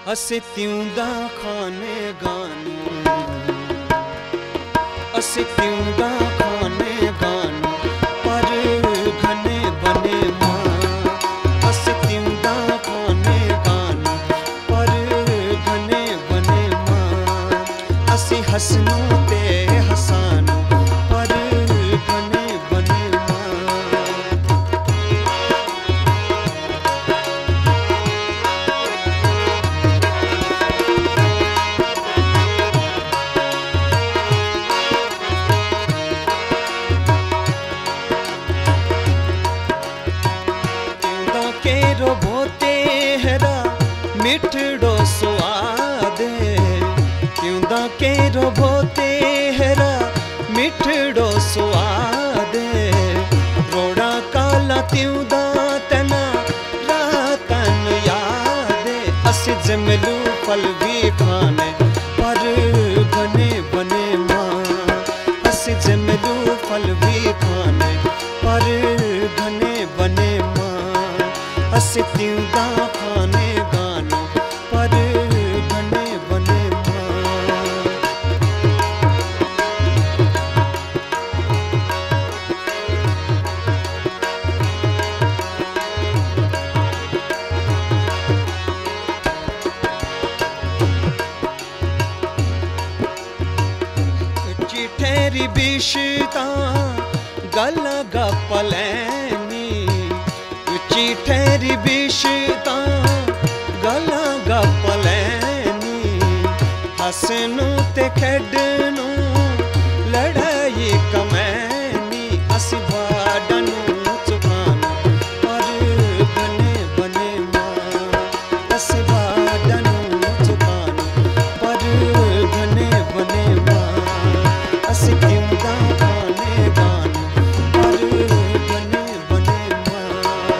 असे त्यूंदा खाने गानू, असे त्यूंदा खाने गानू, पर घने बने मां। असे त्यूंदा खाने गानू, पर घने बने मां। असी हसनू ते हसानू, पर घने बने मां। केरो भोते हेरा मिठड़ो स्वाद, त्यूंदा केरो भोते हेरा मिठड़ो स्वाद। रोड़ा काला त्यूंदा तना रातन याद। असी जमलू फल भी खाने, पर घने बने मां। असी जमलू फल भी खाने, पर घने बने मां। असे त्यूंदा खाने गानू, पर घने बने मां। चिठेरी बिशता गला गपलैनी, चिठेरी बिशता गला गपलैनी। हसनू ते खेडनू लड़ाई कमैनी। असी बाडनू चुकानू, पर घने बने मां। असी बाडनू चुकानू, पर घने बने मां। असी त्यूंदा खाने गानू, पर घने बने मां।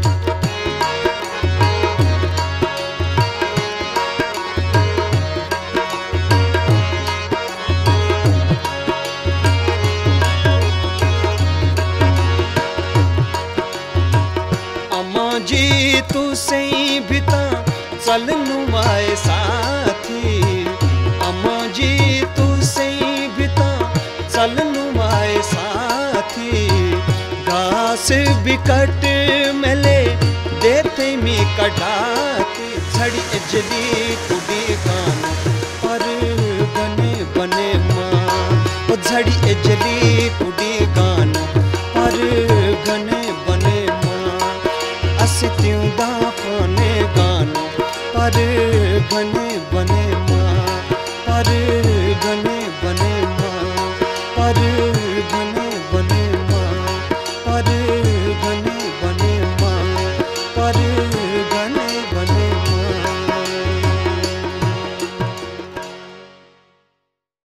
जी तू सही बिता चलनू आए साथी। अम्मा जी तू सही बिता चलनू आए साथी। घास बिकट मिले देते मी कटाती। झड़ी इजली कुड़ी गानू, पर घने बने मां। झड़ी इजली